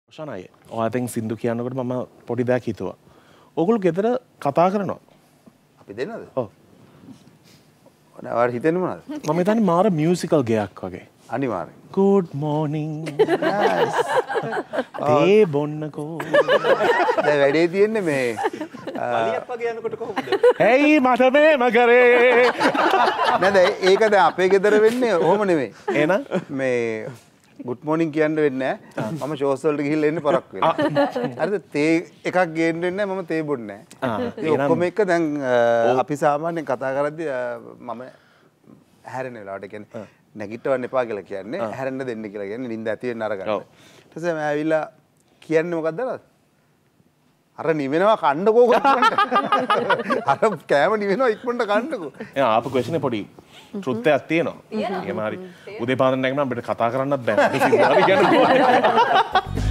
Roshan අය. ඔයා දැන් සින්දු කියනකොට මම පොඩි දෙයක් හිතුවා. ඕගොල්ලෝ ගෙදර කතා කරනවා. අපි දෙන්නද? ඔව්. ඔයාලා හිතන්නේ මොනවද? මම හිතන්නේ මාර මියුසිකල් ගයක් වගේ. අනිවාර්යෙන්. Good morning. තේ බොන්නකෝ. දැන් වැඩේ තියෙන්නේ මේ වලියක් වගේ යනකොට කොහොමද? ඇයි මට මේම කරේ? නේද ඒක දැන් අපේ ගෙදර වෙන්නේ ඔහොම නෙමෙයි. එහෙනම් මේ good morning කියන්න වෙන්නේ නැහැ. මම ෂෝස් වලට ගිහිල්ලා එන්නේ පරක් වෙලා. හරිද? තේ එකක් ගේන්න වෙන්නේ නැහැ. මම තේ බොන්නේ නැහැ. ඒ ඔක්කොම එක දැන් අපි සාමාන්‍යයෙන් කතා කරද්දී මම හැරෙන වෙලාවට කියන්නේ නැගිටවන්න එපා කියලා කියන්නේ හැරෙන්න දෙන්න කියලා කියන්නේ නිින්ද ඇති වෙන්න අරගන්න. ඊට පස්සේ මම ඇවිල්ලා කියන්නේ මොකක්ද දන්නවද? අර නිවෙනවා කන්නකෝ කරන්නේ. අර කෑම නිවෙනවා ඉක්මනට කන්නකෝ. එයා ආපු ක්වෙස්චන් එක පොඩි ට්‍රුත් එකක් තියෙනවා. එහෙම හරි. උදේ පාන්දර නැගිටිනවා අපිට කතා කරන්නත් බෑ.